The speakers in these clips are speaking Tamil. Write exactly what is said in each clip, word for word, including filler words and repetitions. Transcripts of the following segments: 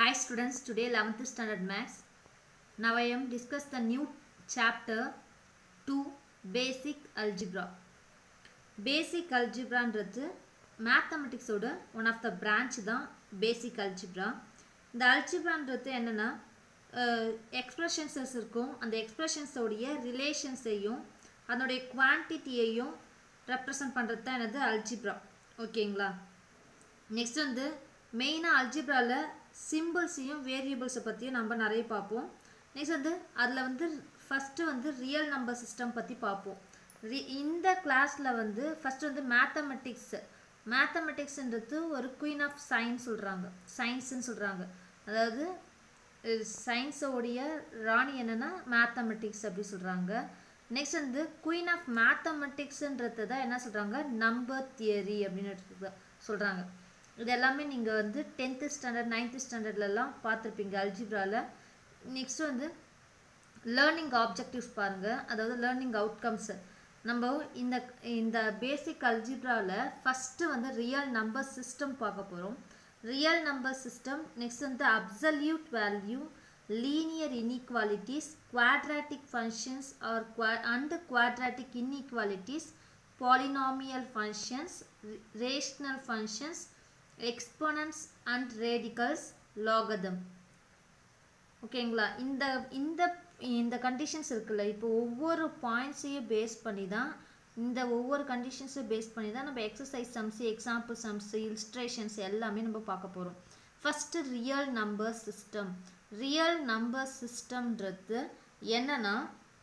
Hi students, today eleventh standard maths. Now I am discuss the new chapter two basic algebra. Basic algebra ன்றது mathematics ஓட one of the branch தான் basic algebra. இந்த algebra ன்றது என்னன்னா expressions இருக்கும், அந்த expressions உடைய relations ஐயும் அதனுடைய quantity ஐயும் represent பண்றது தான் என்னது algebra. ஓகேங்களா? next வந்து மெயினா algebraல சிம்பிள்ஸையும் வேரியபிள்ஸை பற்றியும் நம்ம நிறைய பார்ப்போம். நெக்ஸ்ட் வந்து அதில் வந்து ஃபஸ்ட்டு வந்து ரியல் நம்பர் சிஸ்டம் பற்றி பார்ப்போம். ரி இந்த கிளாஸில் வந்து ஃபஸ்ட்டு வந்து மேத்தமெட்டிக்ஸ் மேத்தமெட்டிக்ஸ்ன்றது ஒரு குயின் ஆஃப் சயின்ஸ் சொல்கிறாங்க, சயின்ஸுன்னு சொல்கிறாங்க. அதாவது சயின்ஸோடைய ராணி என்னென்னா மேத்தமெட்டிக்ஸ் அப்படி சொல்கிறாங்க. நெக்ஸ்ட் வந்து குயின் ஆஃப் மேத்தமெட்டிக்ஸ்ன்றது தான் என்ன சொல்கிறாங்க, நம்பர் தியரி அப்படின்னு சொல்கிறாங்க. இது எல்லாமே நீங்கள் வந்து டென்த்து ஸ்டாண்டர்ட் நைன்த்து ஸ்டாண்டர்ட்லலாம் பார்த்துருப்பீங்க அல்ஜிப்ராவில். நெக்ஸ்ட்டு வந்து லேர்னிங் ஆப்ஜெக்டிவ்ஸ் பாருங்கள், அதாவது லேர்னிங் அவுட்கம்ஸு. நம்ம இந்த இந்த பேசிக் அல்ஜிப்ராவில் ஃபஸ்ட்டு வந்து ரியல் நம்பர் சிஸ்டம் பார்க்க போகிறோம். ரியல் நம்பர் சிஸ்டம், நெக்ஸ்ட் வந்து absolute value, linear inequalities, quadratic functions or qua and quadratic inequalities, polynomial functions, rational functions, exponents and radicals, logarithm. ஓகேங்களா? இந்த இந்த இந்த கண்டிஷன்ஸ் இருக்குல்ல, இப்போ ஒவ்வொரு பாயிண்ட்ஸையும் பேஸ் பண்ணி தான் இந்த ஒவ்வொரு கண்டிஷன்ஸையும் பேஸ் பண்ணி தான் நம்ம exercise sums, example sums, illustrations எல்லாமே நம்ம பார்க்க போகிறோம். First real number system. Real number சிஸ்டம்ன்றது என்னன்னா,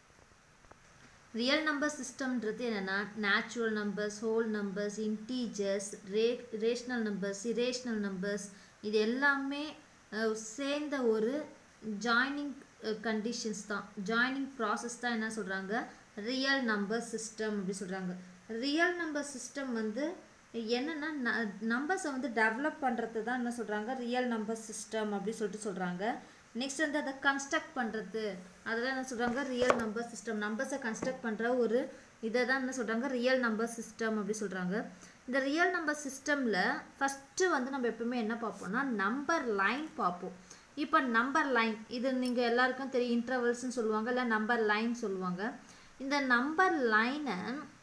ரியல் நம்பர் சிஸ்டம்ன்றது என்னென்னா natural numbers, whole numbers, integers, ra rational numbers, irrational numbers, இது எல்லாமே சேர்ந்த ஒரு ஜாயினிங் கண்டிஷன்ஸ் தான், ஜாயினிங் ப்ராசஸ் தான் என்ன சொல்கிறாங்க, ரியல் நம்பர் சிஸ்டம் அப்படி சொல்கிறாங்க. ரியல் நம்பர் சிஸ்டம் வந்து என்னென்னா நம்பர்ஸை வந்து டெவலப் பண்ணுறது தான் என்ன சொல்கிறாங்க, ரியல் நம்பர் சிஸ்டம் அப்படி சொல்லிட்டு சொல்கிறாங்க. நெக்ஸ்ட் வந்து அதை கன்ஸ்ட்ரக்ட் பண்ணுறது, அதெல்லாம் என்ன சொல்கிறாங்க, ரியல் நம்பர் சிஸ்டம். நம்பர்ஸை கன்ஸ்ட்ரக்ட் பண்ணுற ஒரு இதை தான் என்ன சொல்கிறாங்க, ரியல் நம்பர் சிஸ்டம் அப்படி சொல்கிறாங்க. இந்த ரியல் நம்பர் சிஸ்டமில் ஃபஸ்ட்டு வந்து நம்ம எப்பவுமே என்ன பார்ப்போம்னா நம்பர் லைன் பார்ப்போம். இப்போ நம்பர் லைன் இது நீங்கள் எல்லாருக்கும் தெரியும், இன்டர்வல்ஸ்ன்னு சொல்லுவாங்க, இல்லை நம்பர் லைன் சொல்லுவாங்க. இந்த நம்பர் லைனை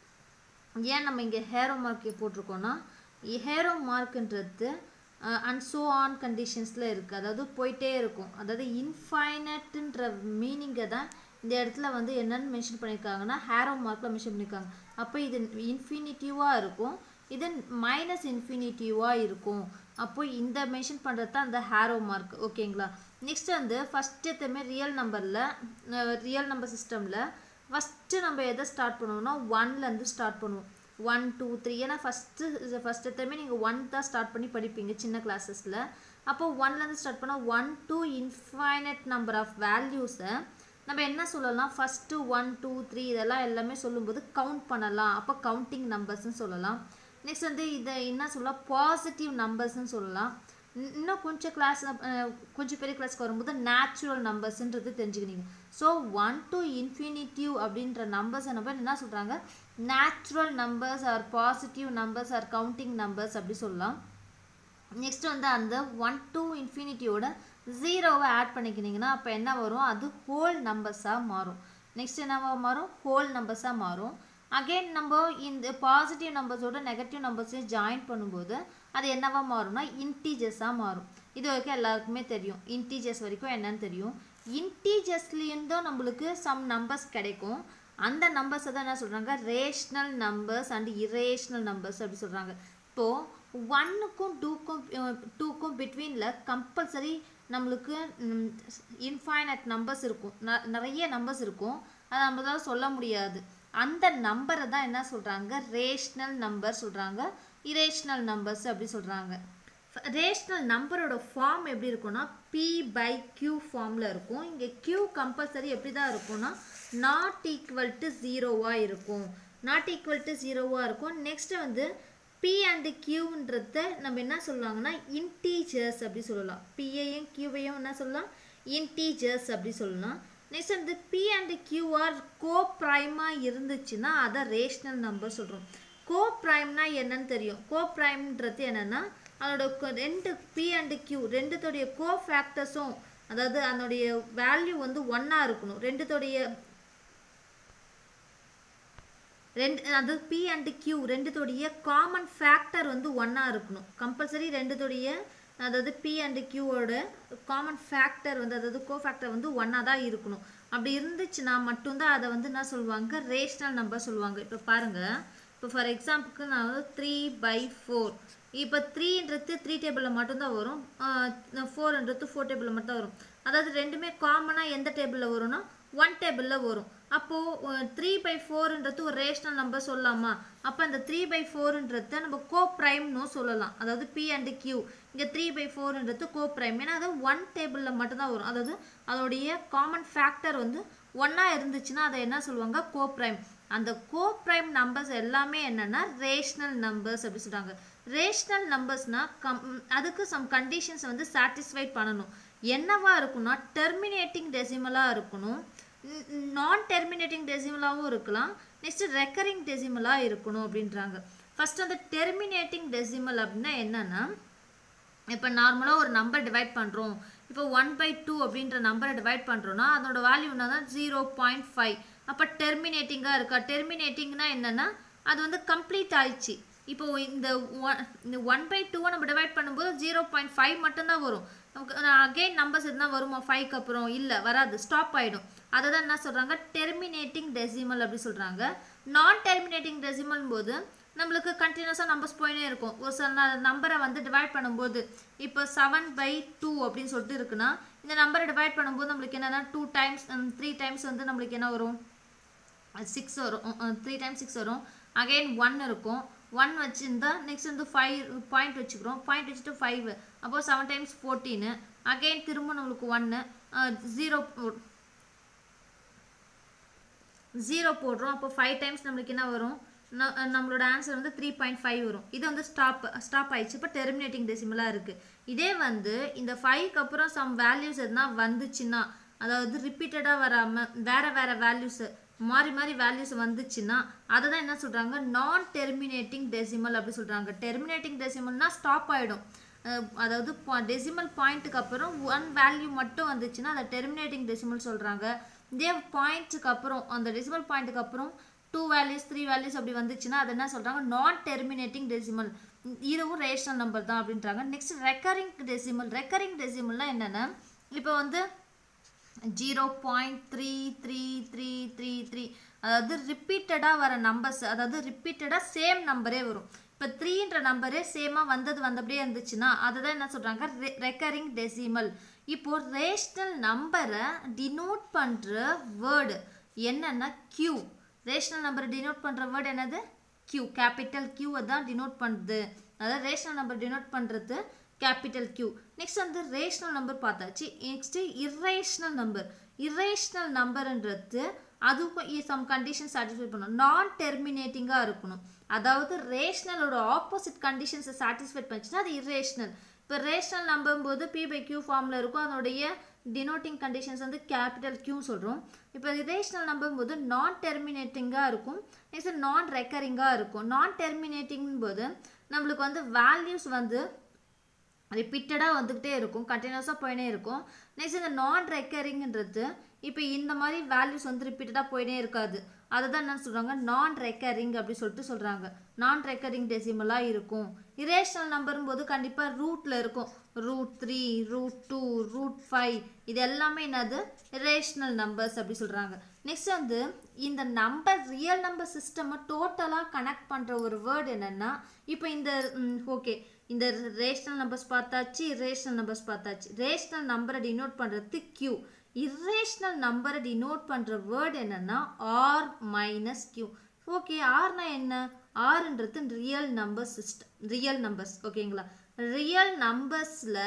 ஏன் நம்ம இங்கே ஹேரோ மார்க் போட்டிருக்கோன்னா, ஹேரோ மார்க்குன்றது அண்ட் ஸோ ஆன் கண்டிஷன்ஸில் இருக்குது, அதாவது போயிட்டே இருக்கும். அதாவது இன்ஃபைனட்டுன்ற மீனிங்கை தான் இந்த இடத்துல வந்து என்னென்னு மென்ஷன் பண்ணியிருக்காங்கன்னா ஹேரோ மார்க்கில் மென்ஷன் பண்ணியிருக்காங்க. அப்போ இது இன்ஃபினிட்டிவாக இருக்கும், இது மைனஸ் இன்ஃபினிட்டிவாக இருக்கும். அப்போ இந்த மென்ஷன் பண்ணுறது தான் அந்த ஹேரோ மார்க். ஓகேங்களா? நெக்ஸ்ட் வந்து ஃபஸ்ட்டு எத்தமே ரியல் நம்பரில் ரியல் நம்பர் சிஸ்டமில் ஃபஸ்ட்டு நம்ம எதை ஸ்டார்ட் பண்ணுவோம்னா ஒன்லேருந்து ஸ்டார்ட் பண்ணுவோம். ஒன் டூ த்ரீ ஏன்னா ஃபஸ்ட்டு ஃபஸ்ட் எத்தமே நீங்கள் ஒன் தான் ஸ்டார்ட் பண்ணி படிப்பீங்க சின்ன கிளாஸஸில். அப்போ ஒன்லேருந்து ஸ்டார்ட் பண்ணால் one to infinite number of வேல்யூஸை நம்ம என்ன சொல்லலாம், ஃபஸ்ட்டு ஒன் டூ த்ரீ இதெல்லாம் எல்லாமே சொல்லும்போது கவுண்ட் பண்ணலாம், அப்போ கவுண்டிங் நம்பர்ஸ்ன்னு சொல்லலாம். நெக்ஸ்ட் வந்து இதை என்ன சொல்லலாம், பாசிட்டிவ் நம்பர்ஸ்ன்னு சொல்லலாம். இன்னும் கொஞ்சம் கிளாஸ் கொஞ்சம் பெரிய கிளாஸ்க்கு வரும்போது நேச்சுரல் நம்பர்ஸ்ன்றது தெரிஞ்சுக்கினீங்க. ஸோ ஒன் டு இன்ஃபினிட்டிவ் அப்படின்ற நம்பர்ஸை நம்ம என்ன சொல்கிறாங்க, natural numbers or positive numbers or counting numbers அப்படி சொல்லலாம். நெக்ஸ்ட் வந்து அந்த ஒன் டு இன்ஃபினிட்டியோட ஜீரோவை ஆட் பண்ணிக்கினீங்கன்னா அப்போ என்ன வரும், அது ஹோல் நம்பர்ஸாக மாறும். நெக்ஸ்ட் என்னவாக மாறும், ஹோல் நம்பர்ஸாக மாறும். அகெயின் நம்ம இந்த பாசிட்டிவ் நம்பர்ஸோட நெகட்டிவ் நம்பர்ஸையும் ஜாயின் பண்ணும்போது அது என்னவா மாறும்னா இன்டீஜர்ஸாக மாறும். இது வரைக்கும் எல்லாருக்குமே தெரியும், இன்டீஜர்ஸ் வரைக்கும் என்னன்னு தெரியும். இன்டீஜர்ஸ்லேருந்தும் நம்மளுக்கு சம் நம்பர்ஸ் கிடைக்கும். அந்த நம்பர்ஸை தான் என்ன சொல்கிறாங்க, rational numbers and irrational numbers அப்படி சொல்கிறாங்க. இப்போது ஒன்னுக்கும் டூக்கும் டூக்கும் பிட்வீனில் கம்பல்சரி நம்மளுக்கு இன்ஃபைனட் நம்பர்ஸ் இருக்கும், நிறைய நம்பர்ஸ் இருக்கும், அதை நம்மளால சொல்ல முடியாது. அந்த நம்பரை தான் என்ன சொல்கிறாங்க, ரேஷ்னல் நம்பர் சொல்கிறாங்க, இரேஷ்னல் நம்பர்ஸ் அப்படி சொல்கிறாங்க. ரேஷ்னல் நம்பரோட ஃபார்ம் எப்படி இருக்கும்னா பி பை கியூ ஃபார்மில் இருக்கும். இங்கே கியூ கம்பல்சரி எப்படி தான் இருக்கும்னா நாட் ஈக்குவல் டு ஜீரோவாக இருக்கும், நாட் ஈக்குவல் டு ஜீரோவாக இருக்கும். நெக்ஸ்ட்டு வந்து பி அண்டு கியூன்றத நம்ம என்ன சொல்லுவாங்கன்னா இன்டீஜர்ஸ் அப்படி சொல்லலாம். பியையும் கியூவையும் என்ன சொல்லலாம், இன்டீஜர்ஸ் அப்படி சொல்லலாம். நெக்ஸ்ட் வந்து பி அண்டு கியூஆர் கோ ப்ரைமாக இருந்துச்சுன்னா அதை ரேஷ்னல் நம்பர் சொல்கிறோம். கோ ப்ரைம்னா என்னன்னு தெரியும், கோ ப்ரைம்ன்றது என்னென்னா அதோட ரெண்டு p அண்ட் q ரெண்டுத்தோடைய கோஃபேக்டர்ஸும் அதாவது அதனுடைய வேல்யூ வந்து ஒன்றா இருக்கணும். ரெண்டுத்தோடைய ரெண்டு அதாவது p அண்ட் q ரெண்டுத்தோடைய காமன் ஃபேக்டர் வந்து ஒன்றா இருக்கணும். கம்பல்சரி ரெண்டுத்தோடைய அதாவது p அண்ட் qவோட காமன் ஃபேக்டர் வந்து அதாவது கோஃபேக்டர் வந்து ஒன்றா தான் இருக்கணும். அப்படி இருந்துச்சுன்னா மட்டும்தான் அதை வந்து என்ன சொல்லுவாங்க, ரேஷனல் நம்பர் சொல்லுவாங்க. இப்போ பாருங்கள், இப்போ ஃபார் எக்ஸாம்பிளுக்கு நான் வந்து த்ரீ பை ஃபோர், இப்போ த்ரீன்றது த்ரீ டேபிளில் மட்டும்தான் வரும், ஃபோர்ன்றது ஃபோர் டேபிளில் மட்டும் வரும். அதாவது ரெண்டுமே காமனாக எந்த டேபிளில் வரும்னா ஒன் டேபிளில் வரும். அப்போது த்ரீ பை ஃபோர்ன்றது ஒரு ரேஷனல் நம்பர் சொல்லலாமா? அப்போ அந்த த்ரீ பை ஃபோர்ன்றத நம்ம கோ ப்ரைம்னு சொல்லலாம். அதாவது பி அண்ட் கியூ இங்கே த்ரீ பை ஃபோர்ன்றது கோ ப்ரைம். ஏன்னா அது ஒன் டேபிளில் மட்டும்தான் வரும். அதாவது அதோடைய காமன் ஃபேக்டர் வந்து ஒன்றா இருந்துச்சுன்னா அதை என்ன சொல்லுவாங்க, கோ ப்ரைம். அந்த கோ ப்ரைம் நம்பர்ஸ் எல்லாமே என்னென்னா ரேஷனல் நம்பர்ஸ் அப்படி சொல்கிறாங்க. ரேஷனல் நம்பர்ஸ்னால் கம் அதுக்கு சம் கண்டிஷன்ஸ் வந்து சாட்டிஸ்ஃபைட் பண்ணணும். என்னவா இருக்குன்னா டெர்மினேட்டிங் டெசிமலாக இருக்கணும், நான் டெர்மினேட்டிங் டெசிமலாகவும் இருக்கலாம், நெக்ஸ்ட்டு ரெக்கரிங் டெசிமலாக இருக்கணும் அப்படின்றாங்க. ஃபஸ்ட் அந்த டெர்மினேட்டிங் டெசிமல் அப்படின்னா என்னென்னா, இப்போ நார்மலாக ஒரு நம்பர் டிவைட் பண்ணுறோம், இப்போ ஒன் பை டூ அப்படின்ற நம்பரை டிவைட் பண்ணுறோன்னா அதோட வேல்யூ என்ன தான் ஜீரோ பாயிண்ட் ஃபைவ். அப்போ டெர்மினேட்டிங்காக இருக்கா? டெர்மினேட்டிங்னா என்னென்னா அது வந்து கம்ப்ளீட் ஆயிடுச்சு. இப்போ இந்த ஒன் இந்த ஒன் பை டூவை நம்ம டிவைட் பண்ணும்போது ஜீரோ பாயிண்ட் ஃபைவ் மட்டும்தான் வரும். நமக்கு அகெயின் நம்பர்ஸ் எதுனா வருமா ஃபைவ்க்கு அப்புறம்? இல்லை, வராது, ஸ்டாப் ஆகிடும். அதை தான் என்ன சொல்கிறாங்க, டெர்மினேட்டிங் டெசிமல் அப்படி சொல்கிறாங்க. நான் டெர்மினேட்டிங் டெசிமல் போது நம்மளுக்கு கண்டினியூஸாக நம்பர்ஸ் போயினே இருக்கும். ஒரு சில நம்பரை வந்து டிவைட் பண்ணும்போது இப்போ செவன் பை டூ அப்படின்னு சொல்லிட்டு இருக்குன்னா இந்த நம்பரை டிவைட் பண்ணும்போது நம்மளுக்கு என்னென்னா டூ டைம்ஸ் த்ரீ டைம்ஸ் வந்து நம்மளுக்கு என்ன வரும், சிக்ஸ் வரும். த்ரீ டைம்ஸ் சிக்ஸ் வரும். அகெயின் ஒன் இருக்கும், ஒன் வச்சுருந்தா நெக்ஸ்ட் வந்து ஃபைவ் பாயிண்ட் வச்சுக்கிறோம், பாயிண்ட் வச்சுட்டு ஃபைவ், அப்போது செவன் டைம்ஸ் ஃபோர்டீனு, அகெயின் திரும்ப நம்மளுக்கு ஒன்று, ஜீரோ ஜீரோ போடுறோம். அப்போ ஃபைவ் டைம்ஸ் நம்மளுக்கு என்ன வரும், நம்மளோட ஆன்சர் வந்து த்ரீ பாயிண்ட் ஃபைவ் வரும். இது வந்து ஸ்டாப் ஸ்டாப் ஆயிடுச்சு. இப்போ டெர்மினேட்டிங் டெசிமலாக இருக்குது. இதே வந்து இந்த ஃபைவ்க்கு அப்புறம் சம் வேல்யூஸ் எதுனா வந்துச்சுன்னா, அதாவது ரிப்பீட்டடாக வராமல் வேறு வேறு வேல்யூஸு மாறி மாறி வேல்யூஸ் வந்துச்சுன்னா அதை தான் என்ன சொல்கிறாங்க, நான் டெர்மினேட்டிங் டெசிமல் அப்படி சொல்கிறாங்க. டெர்மினேட்டிங் டெசிமல்னா ஸ்டாப் ஆகிடும். அதாவது டெசிமல் பாயிண்ட்டுக்கு அப்புறம் ஒன் வேல்யூ மட்டும் வந்துச்சுன்னா அதை டெர்மினேட்டிங் டெசிமல் சொல்கிறாங்க. இதே பாயிண்ட்ஸுக்கு அப்புறம் அந்த டெசிமல் பாயிண்ட்டுக்கு அப்புறம் டூ வேல்யூஸ் த்ரீ வேல்யூஸ் அப்படி வந்துச்சுன்னா அதை என்ன சொல்கிறாங்க, நான் டெர்மினேட்டிங் டெசிமல். இதுவும் ரேஷனல் நம்பர் தான் அப்படின்றாங்க. Next recurring decimal. ரெக்கரிங் டெசிமல்னால் என்னென்னா, இப்போ வந்து zero point three three three three three அதாவது ரிப்பீட்டடாக வர நம்பர்ஸ், அதாவது ரிப்பீட்டடாக சேம் நம்பரே வரும். இப்போ த்ரீன்ற நம்பரே சேமாக வந்தது வந்தபடியே இருந்துச்சுன்னா அதை தான் என்ன சொல்கிறாங்க, ரெ ரெக்கரிங் டெசிமல். இப்போது ரேஷனல் நம்பரை டினோட் பண்ணுற வேர்டு என்னென்னா கியூ. ரேஷனல் நம்பரை டினோட் பண்ணுற வேர்டு என்னது, கியூ. கேபிட்டல் கியூவை தான் டினோட் பண்ணுது. அதாவது ரேஷனல் நம்பர் டினோட் பண்ணுறது கேபிட்டல் கியூ. நெக்ஸ்ட் வந்து ரேஷனல் நம்பர் பார்த்தாச்சு. Next irrational number. இரேஷனல் நம்பர்ன்றது அதுக்கும் சம் கண்டிஷன் சாட்டிஸ்ஃபை பண்ணணும். நான் டெர்மினேட்டிங்காக இருக்கணும். அதாவது ரேஷனலோட ஆப்போசிட் கண்டிஷன்ஸை சாட்டிஸ்ஃபை பண்ணிச்சுன்னா அது இரேஷனல். இப்போ ரேஷனல் நம்பர் போது பி பை கியூ ஃபார்மில் இருக்கும். அதனுடைய டினோட்டிங் கண்டிஷன்ஸ் வந்து கேபிட்டல் கியூ சொல்கிறோம். இப்போ இரேஷனல் நம்பர் போது நான் டெர்மினேட்டிங்காக இருக்கும். நெக்ஸ்ட் நான் ரெக்கரிங்காக இருக்கும். நான் டெர்மினேட்டிங் போது நம்மளுக்கு வந்து வேல்யூஸ் வந்து ரிப்பீட்டடாக வந்துக்கிட்டே இருக்கும், கண்டினியூஸாக போயினே இருக்கும். நெக்ஸ்ட் இந்த நான் ரெக்கரிங்ன்றது இப்போ இந்த மாதிரி வேல்யூஸ் வந்து ரிப்பீட்டடாக போயினே இருக்காது. அதை தான் என்ன சொல்கிறாங்க, நான் ரெக்கரிங் அப்படி சொல்லிட்டு சொல்கிறாங்க. நான் ரெக்கரிங் டெசிமலாக இருக்கும். இரேஷனல் நம்பரும் போது கண்டிப்பாக ரூட்டில் இருக்கும். Root three, root two, root five, இது எல்லாமே என்னது, இரேஷனல் நம்பர்ஸ் அப்படி சொல்கிறாங்க. நெக்ஸ்ட் வந்து இந்த நம்பர் ரியல் நம்பர் சிஸ்டமை டோட்டலாக கனெக்ட் பண்ணுற ஒரு வேர்டு என்னென்னா, இப்போ இந்த ஓகே இந்த ரேஷனல் நம்பர்ஸ் பார்த்தாச்சு, இரேஷனல் நம்பர்ஸ் பார்த்தாச்சு. ரேஷனல் நம்பரை டினோட் பண்ணுறது கியூ. இரேஷனல் நம்பரை டினோட் பண்ணுற வேர்டு என்னென்னா ஆர் மைனஸ் கியூ. ஓகே, ஆர்னா என்ன, ஆர்ன்றது real number system, real numbers. ஓகேங்களா, ரியல் நம்பர்ஸில்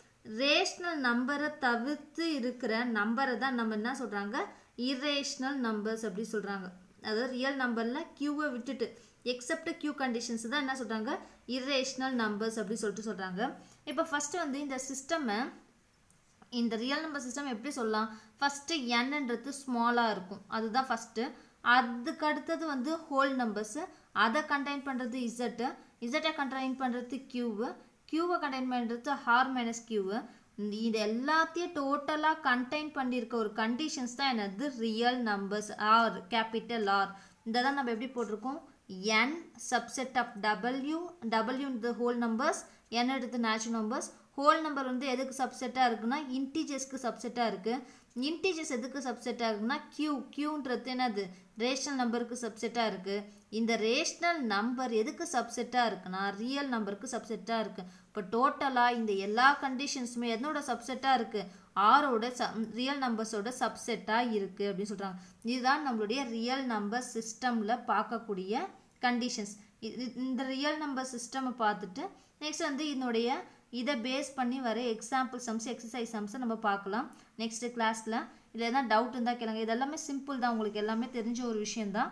ரேஷனல் நம்பரை தவிர்த்து இருக்கிற நம்பரை தான் நம்ம என்ன சொல்கிறாங்க, இரேஷனல் நம்பர்ஸ் அப்படி சொல்கிறாங்க. அதாவது ரியல் நம்பரில் கியூவை விட்டுட்டு எக்ஸப்ட் கியூ கண்டிஷன்ஸ் தான் என்ன சொல்கிறாங்க, இரேஷனல் நம்பர்ஸ் அப்படி சொல்லிட்டு சொல்கிறாங்க. இப்போ ஃபஸ்ட்டு வந்து இந்த சிஸ்டமை, இந்த ரியல் நம்பர் சிஸ்டம் எப்படி சொல்லலாம், ஃபஸ்ட்டு என்னன்றது ஸ்மாலாக இருக்கும், அதுதான் ஃபஸ்ட்டு. அதுக்கு அடுத்தது வந்து ஹோல் நம்பர்ஸு, அதை கண்டெயின் பண்ணுறது இசட்டு, இசட்டை கண்டெயின் பண்ணுறது கியூவு, கியூவை கண்டெயின் பண்ணுறது ஆர் மைனஸ் கியூவு. இது எல்லாத்தையும் டோட்டலாக கண்டெயின் பண்ணியிருக்க ஒரு கண்டிஷன்ஸ் தான் என்னது real numbers r capital r. இந்த தான் நம்ம எப்படி போட்டிருக்கோம் n subset of w, w இந்த ஹோல் நம்பர்ஸ், n எடுத்து நேச்சுரல் நம்பர்ஸ். ஹோல் நம்பர் வந்து எதுக்கு சப்செட்டாக இருக்குன்னா இன்டிஜர்ஸ்க்கு சப்செட்டாக இருக்குது. இன்டிஜர்ஸ் எதுக்கு சப்செட்டாக இருக்குன்னா q, qன்றது என்னது ரேஷனல் நம்பருக்கு சப்செட்டாக இருக்குது. இந்த ரேஷனல் நம்பர் எதுக்கு சப்செட்டாக இருக்குன்னா ரியல் நம்பருக்கு சப்செட்டாக இருக்குது. இப்போ டோட்டலாக இந்த எல்லா கண்டிஷன்ஸுமே எதனோட சப்செட்டாக இருக்குது ஆரோட ச ரியல் நம்பர்ஸோட சப்செட்டாக இருக்குது அப்படின்னு சொல்கிறாங்க. இதுதான் நம்மளுடைய ரியல் நம்பர் சிஸ்டமில் பார்க்கக்கூடிய கண்டிஷன்ஸ். இந்த ரியல் நம்பர் சிஸ்டமை பார்த்துட்டு நெக்ஸ்ட் வந்து இதனுடைய இதை பேஸ் பண்ணி வர எக்ஸாம்பிள் சம்ஸ் எக்ஸசைஸ் சம்ஸை நம்ம பார்க்கலாம் நெக்ஸ்ட்டு கிளாஸில். இதில் எதாவது டவுட் இருந்தால் கேளுங்க. இது எல்லாமே சிம்பிள் தான், உங்களுக்கு எல்லாமே தெரிஞ்ச ஒரு விஷயந்தான்.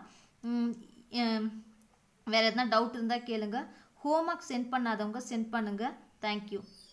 வேறு எதனா டவுட் இருந்தால் கேளுங்க. ஹோம்ஒர்க் சென்ட் பண்ணாதவங்க சென்ட் பண்ணுங்கள். தேங்க்யூ.